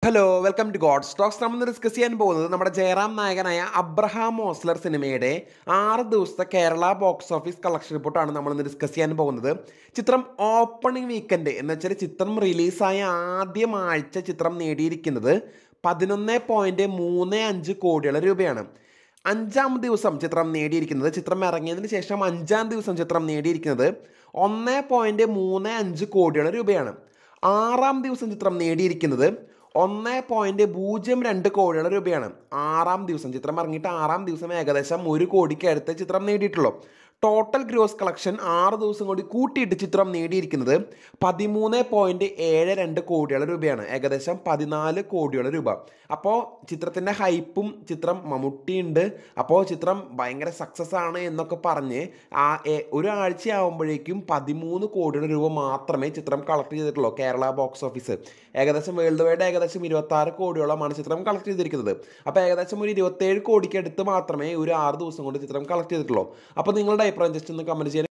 Hello welcome to god stocks. നമ്മൾ discuss ചെയ്യാൻ പോകുന്നത് നമ്മുടെ ജയറാം നായകനായ അബ്രഹാം ഓസ്ലർ സിനിമയുടെ 6 ദിവസത്തെ കേരള ബോക്സ് ഓഫീസ് കളക്ഷൻ റിപ്പോർട്ടാണ് നമ്മളിന്ന് ഡിസ്കസ് ചെയ്യാൻ പോകുന്നത്. ചിത്രം ഓപ്പണിംഗ് വീക്കെൻഡ് എന്ന് വെച്ചാൽ ചിത്രം റിലീസായ ആദ്യം ആഴ്ച ചിത്രം നേടിയിരിക്കുന്നത് 11.35 കോടിയുള്ള രൂപയാണ്. 5-ാം ദിവസം ചിത്രം നേടിയിരിക്കുന്നത്, ചിത്രം ഇറങ്ങിയതിന് ശേഷം 5-ാം ദിവസം ചിത്രം നേടിയിരിക്കുന്നത് 1.35 കോടിയുള്ള രൂപയാണ്. 6-ാം ദിവസം ചിത്രം നേടിയിരിക്കുന്നത് 1.02 കോടിയുള്ള രൂപയാണ്. 6-ാം ദിവസം ചിത്രം ഇറങ്ങിയിട്ട് 6-ാം ദിവസം ഏകദേശം 1 കോടിക്ക് അടുത്ത് ചിത്രം നേടിയിട്ടുള്ളൂ. ടോട്ടൽ ഗ്രോസ് കളക്ഷൻ 6 ദിവസം കൂടി കൂട്ടിയിട്ട് ചിത്രം നേടിയിരിക്കുന്നത് 13.72 കോടിയുള്ള രൂപയാണ്, ഏകദേശം 14 കോടിയുള്ള രൂപ. അപ്പോൾ ചിത്രത്തിൻ്റെ ഹൈപ്പും ചിത്രം മമ്മൂട്ടിയുണ്ട്, അപ്പോൾ ചിത്രം ഭയങ്കര സക്സസ് ആണ് എന്നൊക്കെ പറഞ്ഞ് ഒരാഴ്ചയാകുമ്പോഴേക്കും 13 കോടിയുടെ രൂപ മാത്രമേ ചിത്രം കളക്ട് ചെയ്തിട്ടുള്ളൂ. കേരള ബോക്സ് ഓഫീസ് ഏകദേശം വേൾഡ് വൈഡ് ഏകദേശം 26 കോടിയോളമാണ് ചിത്രം കളക്ട് ചെയ്തിരിക്കുന്നത്. അപ്പോൾ ഏകദേശം ഒരു 27 കോടിക്ക് അടുത്ത് മാത്രമേ ഒരു 6 ദിവസം കൊണ്ട് ചിത്രം കളക്ട് ചെയ്തിട്ടുള്ളൂ. അപ്പോൾ നിങ്ങളുടെ അഭിപ്രായം ജസ്റ്റ് ഒന്ന് കമൻറ്റ് ചെയ്യാൻ